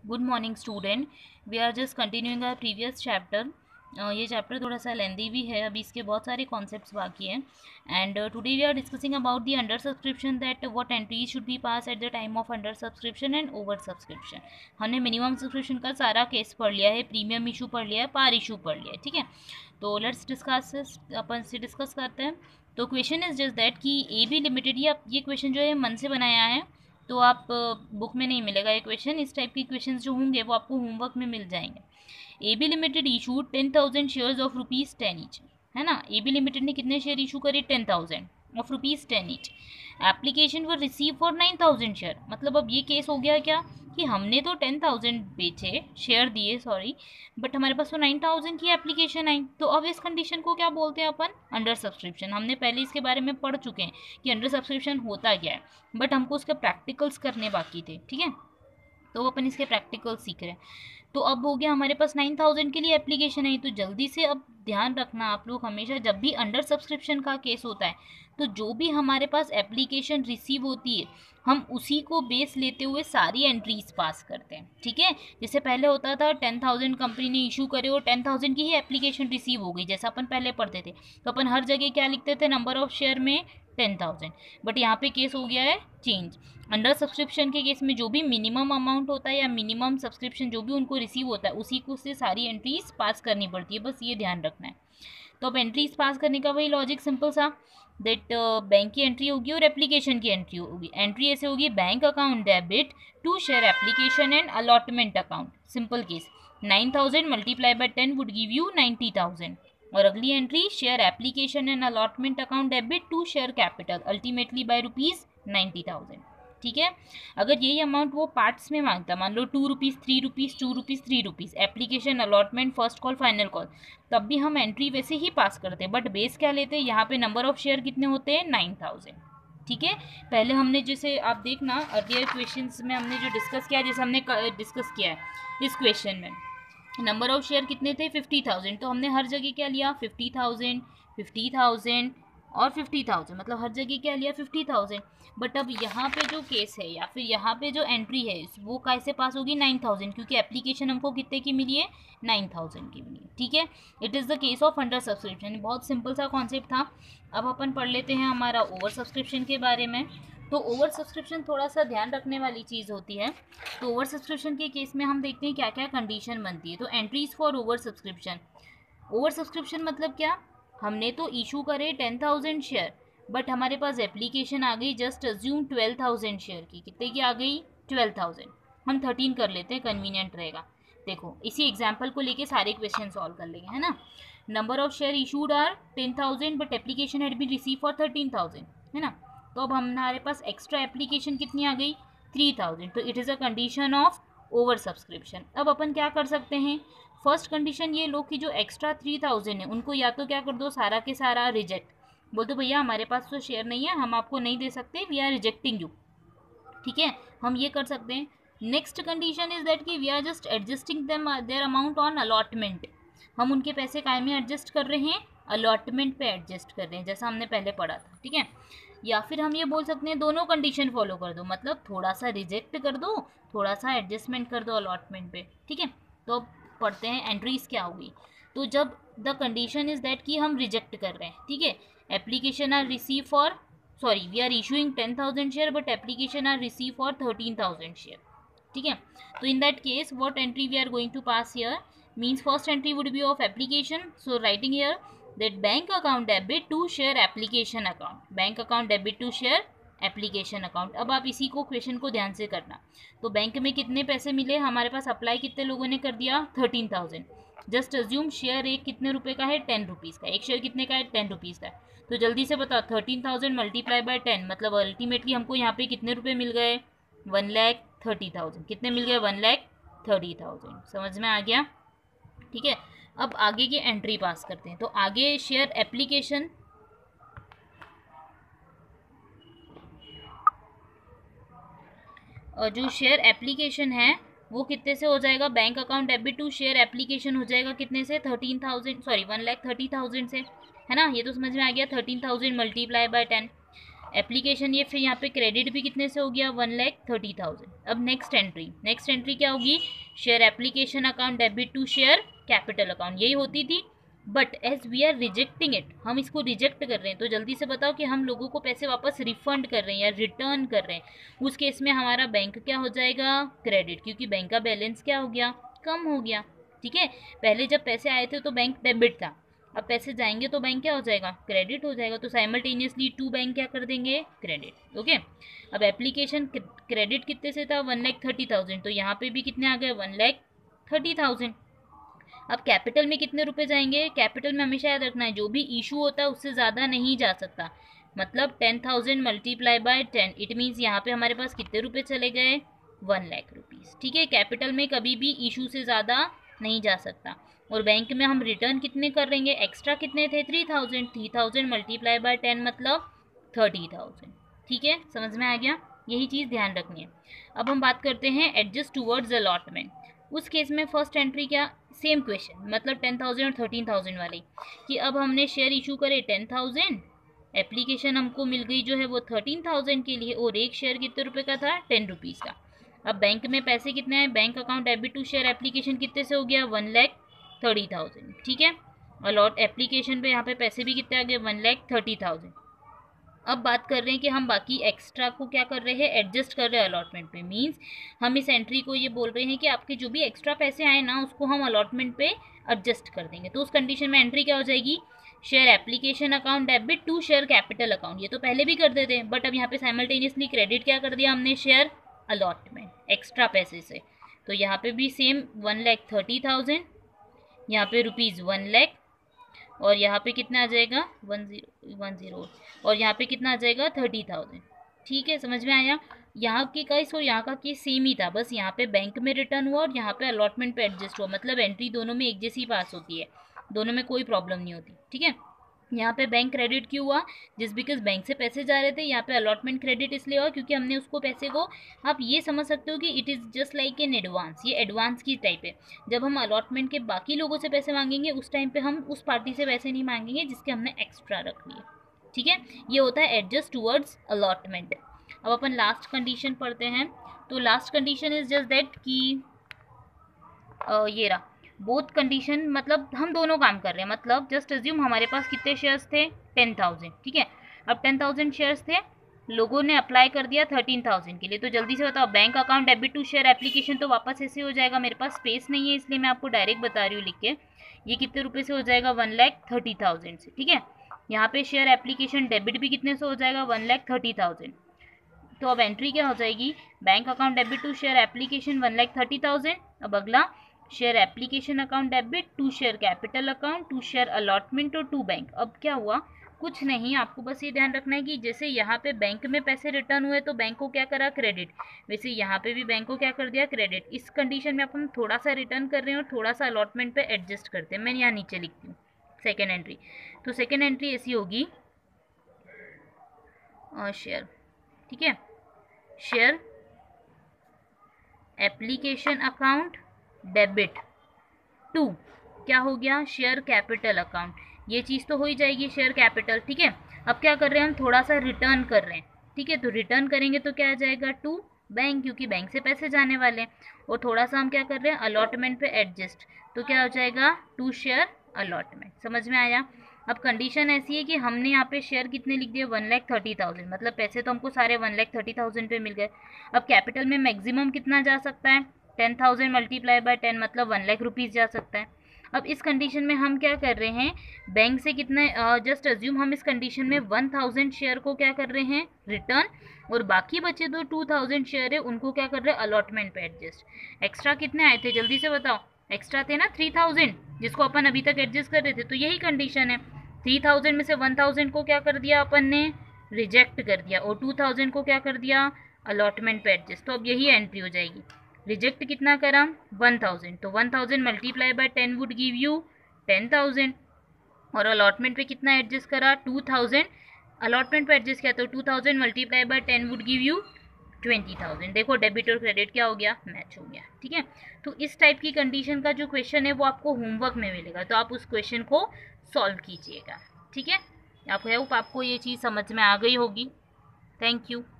Good morning student. We are just continuing our previous chapter. ये chapter थोड़ा सा लेंदी भी है, अभी इसके बहुत सारे कॉन्सेप्ट्स बाकी हैं। And today we are discussing about the under subscription, that what entries should be pass at the time of under subscription and over subscription. हमने मिनिमम सब्सक्रिप्शन का सारा केस पढ़ लिया है, प्रीमियम इशू पढ़ लिया है, पार इशू पढ़ लिया है, ठीक है। तो लेट्स डिस्कस, अपन से डिस्कस करते हैं। तो क्वेश्चन इज जस्ट दैट कि ए बी लिमिटेड, ये क्वेश्चन जो है मन से बनाया है, तो आप बुक में नहीं मिलेगा ये क्वेश्चन। इस टाइप के क्वेश्चन जो होंगे वो आपको होमवर्क में मिल जाएंगे। A B limited issued 10,000 shares of ₹10 each, है ना। ए बी लिमिटेड ने कितने शेयर इशू करे? 10,000 of ₹10 each. Application were receive for 9,000 share. मतलब अब ये केस हो गया क्या कि हमने तो 10,000 बेचे, शेयर दिए, सॉरी, बट हमारे पास तो 9,000 की एप्लीकेशन आई। तो अब इस कंडीशन को क्या बोलते हैं अपन? Under subscription. हमने पहले इसके बारे में पढ़ चुके हैं कि अंडर सब्सक्रिप्शन होता क्या है, बट हमको उसके प्रैक्टिकल्स करने बाकी थे, ठीक है। तो अपन इसके प्रैक्टिकल्स सीख रहे हैं। तो अब हो गया हमारे पास 9,000 के लिए एप्लीकेशन है। तो जल्दी से अब ध्यान रखना आप लोग, हमेशा जब भी अंडर सब्सक्रिप्शन का केस होता है तो जो भी हमारे पास एप्लीकेशन रिसीव होती है हम उसी को बेस लेते हुए सारी एंट्रीज पास करते हैं, ठीक है। जैसे पहले होता था 10,000 कंपनी ने इशू करे और 10,000 की ही एप्लीकेशन रिसीव हो गई, जैसा अपन पहले पढ़ते थे। तो अपन हर जगह क्या लिखते थे? नंबर ऑफ शेयर में 10,000। बट यहाँ पे केस हो गया है चेंज। अंडर सब्सक्रिप्शन के केस में जो भी मिनिमम अमाउंट होता है या मिनिमम सब्सक्रिप्शन जो भी उनको रिसीव होता है उसी को से सारी एंट्रीज पास करनी पड़ती है, बस ये ध्यान रखना है। तो अब एंट्रीज पास करने का वही लॉजिक सिंपल सा, दैट बैंक की एंट्री होगी और एप्लीकेशन की एंट्री होगी। एंट्री ऐसे होगी: bank account debit to share application and allotment account. Simple case, 9,000 multiply by 10 would give you 90,000। और अगली entry: share application and allotment account debit to share capital ultimately by ₹90,000, ठीक है। अगर यही अमाउंट वो पार्ट्स में मांगता, मान लो ₹2, ₹3, ₹2, ₹3, application, allotment, first call, final call, तब भी हम एंट्री वैसे ही पास करते, बट बेस क्या लेते हैं यहाँ पे? नंबर ऑफ शेयर कितने होते हैं? 9,000, ठीक है। पहले हमने जैसे आप देखना अर्लियर क्वेश्चंस में हमने जो डिस्कस किया, जैसे हमने डिस्कस किया है इस क्वेश्चन में, नंबर ऑफ शेयर कितने थे? 50,000। तो हमने हर जगह क्या लिया? 50,000, 50,000 और 50,000, मतलब हर जगह क्या लिया? 50,000। बट अब यहाँ पे जो केस है या फिर यहाँ पे जो एंट्री है वो कैसे पास होगी? 9,000, क्योंकि एप्लीकेशन हमको कितने की मिली है? 9,000 की मिली है, ठीक है। It is the case of under subscription. बहुत सिंपल सा कॉन्सेप्ट था। अब अपन पढ़ लेते हैं हमारा ओवर सब्सक्रिप्शन के बारे में। तो ओवर सब्सक्रिप्शन थोड़ा सा ध्यान रखने वाली चीज़ होती है। तो ओवर सब्सक्रिप्शन के केस में हम देखते हैं क्या क्या कंडीशन बनती है। तो entries for over subscription. Over subscription मतलब क्या? हमने तो इशू करे 10,000 शेयर, बट हमारे पास एप्लीकेशन आ गई, जस्ट अज्यूम 12,000 शेयर की। कितने की आ गई? 12,000। हम 13 कर लेते हैं, कन्वीनियंट रहेगा। देखो इसी एग्जाम्पल को लेके सारे क्वेश्चन सॉल्व कर लेंगे, है ना। Number of share issued are 10,000 but application had been receive for 13,000, है ना। तो अब हमारे पास एक्स्ट्रा एप्लीकेशन कितनी आ गई? 3,000। तो it is a condition of over subscription. अब अपन क्या कर सकते हैं? फर्स्ट कंडीशन ये लो कि जो एक्स्ट्रा 3,000 है उनको या तो क्या कर दो, सारा के सारा रिजेक्ट, बोल दो भैया हमारे पास तो शेयर नहीं है, हम आपको नहीं दे सकते, वी आर रिजेक्टिंग यू, ठीक है। हम ये कर सकते हैं। नेक्स्ट कंडीशन इज दैट कि we are just adjusting them their amount on allotment. हम उनके पैसे काय में एडजस्ट कर रहे हैं? अलॉटमेंट पे एडजस्ट कर रहे हैं, जैसा हमने पहले पढ़ा था, ठीक है। या फिर हम ये बोल सकते हैं दोनों कंडीशन फॉलो कर दो, मतलब थोड़ा सा रिजेक्ट कर दो, थोड़ा सा एडजस्टमेंट कर दो अलॉटमेंट पे, ठीक है। तो अब पढ़ते हैं एंट्रीज क्या होगी। तो जब द कंडीशन इज दैट कि हम रिजेक्ट कर रहे हैं, ठीक है, application are receive for, sorry, we are issuing 10,000 share but application are receive for 13,000 share, ठीक है। तो in that case what entry we are going to pass here means first entry would be of application, so writing here that bank account debit to share application account, bank account debit to share application account. अब आप इसी को question को ध्यान से करना। तो bank में कितने पैसे मिले हमारे पास? अप्लाई कितने लोगों ने कर दिया? 13,000। जस्ट अज्यूम शेयर एक कितने रुपए का है? 10 रुपीज़ का। एक शेयर कितने का है? 10 रुपीज़ का है। तो जल्दी से बताओ 13,000 मल्टीप्लाई बाय 10, मतलब अल्टीमेटली हमको यहाँ पे कितने रुपए मिल गए? 1,30,000। कितने मिल गए? 1,30,000। समझ में आ गया, ठीक है। अब आगे की एंट्री पास करते हैं। तो आगे शेयर एप्लीकेशन, और जो शेयर एप्लीकेशन है वो कितने से हो जाएगा? Bank account debit to share application हो जाएगा कितने से? 13,000, सॉरी 1,30,000 से, है ना। ये तो समझ में आ गया। 13,000 मल्टीप्लाई बाय 10। एप्लीकेशन ये फिर यहाँ पे क्रेडिट भी कितने से हो गया 1,30,000। अब नेक्स्ट एंट्री क्या होगी, share application account debit to share capital account, यही होती थी। But as we are rejecting it, हम इसको रिजेक्ट कर रहे हैं, तो जल्दी से बताओ कि हम लोगों को पैसे वापस रिफंड कर रहे हैं या रिटर्न कर रहे हैं। उस केस में हमारा बैंक क्या हो जाएगा, क्रेडिट, क्योंकि बैंक का बैलेंस क्या हो गया, कम हो गया। ठीक है, पहले जब पैसे आए थे तो बैंक डेबिट था, अब पैसे जाएंगे तो बैंक क्या हो जाएगा, क्रेडिट हो जाएगा। तो साइमल्टेनियसली टू बैंक क्या कर देंगे, क्रेडिट। ओके, अब एप्लीकेशन क्रेडिट कितने से था 1,30,000, तो यहाँ पे भी कितने आ गए 1,30,000। अब कैपिटल में कितने रुपए जाएंगे, कैपिटल में हमेशा याद रखना है जो भी इशू होता है उससे ज़्यादा नहीं जा सकता। मतलब 10,000 मल्टीप्लाई बाय 10, इट मीन्स यहाँ पे हमारे पास कितने रुपए चले गए, 1 लाख रुपीज़। ठीक है, कैपिटल में कभी भी इशू से ज़्यादा नहीं जा सकता। और बैंक में हम रिटर्न कितने कर लेंगे, एक्स्ट्रा कितने थे 3,000, 3,000 मल्टीप्लाई बाय 10 मतलब 30,000। ठीक है, समझ में आ गया, यही चीज़ ध्यान रखनी है। अब हम बात करते हैं एडजस्ट टूवर्ड्स अलॉटमेंट। उस केस में फर्स्ट एंट्री क्या, सेम क्वेश्चन, मतलब 10,000 और 13,000 वाली, कि अब हमने शेयर इशू करे 10,000, एप्लीकेशन हमको मिल गई जो है वो 13,000 के लिए, और एक शेयर कितने रुपए का था, 10 रुपीज़ का। अब बैंक में पैसे कितने हैं, bank account debit to share application कितने से हो गया 1,30,000। ठीक है, अलॉट एप्लीकेशन पे यहाँ पे पैसे भी कितने आ गए 1,30,000। अब बात कर रहे हैं कि हम बाकी एक्स्ट्रा को क्या कर रहे हैं, एडजस्ट कर रहे हैं अलॉटमेंट पे। मींस हम इस एंट्री को ये बोल रहे हैं कि आपके जो भी एक्स्ट्रा पैसे आए ना उसको हम अलॉटमेंट पे एडजस्ट कर देंगे। तो उस कंडीशन में एंट्री क्या हो जाएगी, share application account debit to share capital account. ये तो पहले भी कर देते हैं, बट अब यहाँ पे साइमल्टेनियसली क्रेडिट क्या कर दिया हमने, शेयर अलॉटमेंट एक्स्ट्रा पैसे से। तो यहाँ पे भी सेम 1,30,000, यहाँ पे रुपीज़ 1 लाख, और यहाँ पे कितना आ जाएगा 1010, और यहाँ पे कितना आ जाएगा 30,000। ठीक है, समझ में आया। यहाँ की केस और यहाँ का केस सेम ही था, बस यहाँ पे बैंक में रिटर्न हुआ और यहाँ पे अलॉटमेंट पे एडजस्ट हुआ। मतलब एंट्री दोनों में एक जैसी पास होती है, दोनों में कोई प्रॉब्लम नहीं होती। ठीक है, यहाँ पे बैंक क्रेडिट क्यों हुआ, जिस बिकॉज बैंक से पैसे जा रहे थे, यहाँ पे अलॉटमेंट क्रेडिट इसलिए हुआ क्योंकि हमने उसको पैसे को, आप ये समझ सकते हो कि it is just like an advance, ये एडवांस की टाइप है। जब हम अलॉटमेंट के बाकी लोगों से पैसे मांगेंगे उस टाइम पे हम उस पार्टी से पैसे नहीं मांगेंगे जिसके हमने एक्स्ट्रा रख लिए। ठीक है, ये होता है एडजस्ट टूवर्ड्स अलॉटमेंट। अब अपन लास्ट कंडीशन पढ़ते हैं। तो last condition is just that कि ये रहा बोथ कंडीशन, मतलब हम दोनों काम कर रहे हैं। मतलब जस्ट अज्यूम हमारे पास कितने शेयर्स थे 10,000। ठीक है, अब 10,000 शेयर्स थे, लोगों ने अप्लाई कर दिया 13,000 के लिए। तो जल्दी से बताओ, bank account debit to share application तो वापस ऐसे हो जाएगा, मेरे पास स्पेस नहीं है इसलिए मैं आपको डायरेक्ट बता रही हूँ लिख के। ये कितने रुपए से हो जाएगा 1,30,000 से। ठीक है, यहाँ पे शेयर एप्लीकेशन डेबिट भी कितने से हो जाएगा 1,30,000। तो अब एंट्री क्या हो जाएगी, bank account debit to share application 1,30,000। अब अगला share application account debit to share capital account to share allotment और टू बैंक। अब क्या हुआ, कुछ नहीं, आपको बस ये ध्यान रखना है कि जैसे यहाँ पे बैंक में पैसे रिटर्न हुए तो बैंक को क्या करा, क्रेडिट, वैसे यहाँ पे भी बैंक को क्या कर दिया, क्रेडिट। इस कंडीशन में अपन थोड़ा सा रिटर्न कर रहे हैं और थोड़ा सा अलॉटमेंट पे एडजस्ट करते हैं। मैं यहाँ नीचे लिखती हूँ सेकेंड एंट्री। तो सेकेंड एंट्री ऐसी होगी शेयर, ठीक है, share application account debit to, क्या हो गया, शेयर कैपिटल अकाउंट। ये चीज़ तो हो ही जाएगी शेयर कैपिटल। ठीक है, अब क्या कर रहे हैं हम, थोड़ा सा रिटर्न कर रहे हैं। ठीक है, तो रिटर्न करेंगे तो क्या आ जाएगा टू बैंक, क्योंकि बैंक से पैसे जाने वाले हैं। और थोड़ा सा हम क्या कर रहे हैं, अलॉटमेंट पे एडजस्ट, तो क्या हो जाएगा टू शेयर अलॉटमेंट। समझ में आया। अब कंडीशन ऐसी है कि हमने यहाँ पे शेयर कितने लिख दिए 1,30,000, मतलब पैसे तो हमको सारे 1,30,000 पे मिल गए। अब कैपिटल में मैक्सिमम कितना जा सकता है, 10,000 मल्टीप्लाई बाय 10 मतलब 1 लाख रुपीज़ जा सकता है। अब इस कंडीशन में हम क्या कर रहे हैं, बैंक से कितने, जस्ट अज्यूम हम इस कंडीशन में 1,000 शेयर को क्या कर रहे हैं, रिटर्न, और बाकी बचे तो 2,000 शेयर है उनको क्या कर रहे हैं, अलॉटमेंट पे एडजस्ट। एक्स्ट्रा कितने आए थे जल्दी से बताओ, एक्स्ट्रा थे ना 3,000 जिसको अपन अभी तक एडजस्ट कर रहे थे। तो यही कंडीशन है, 3,000 में से 1,000 को क्या कर दिया अपन ने, रिजेक्ट कर दिया, और 2,000 को क्या कर दिया, अलॉटमेंट पे एडजस्ट। तो अब यही एंट्री हो जाएगी। रिजेक्ट कितना करा 1,000, तो 1,000 multiply by 10 would give you 10,000, और अलॉटमेंट पे कितना एडजस्ट करा 2,000, अलॉटमेंट पे एडजस्ट किया तो 2,000 multiply by 10 would give you 20,000। देखो डेबिट और क्रेडिट क्या हो गया, मैच हो गया। ठीक है, तो इस टाइप की कंडीशन का जो क्वेश्चन है वो आपको होमवर्क में मिलेगा, तो आप उस क्वेश्चन को सॉल्व कीजिएगा। ठीक है, आई होप आपको ये चीज़ समझ में आ गई होगी। Thank you.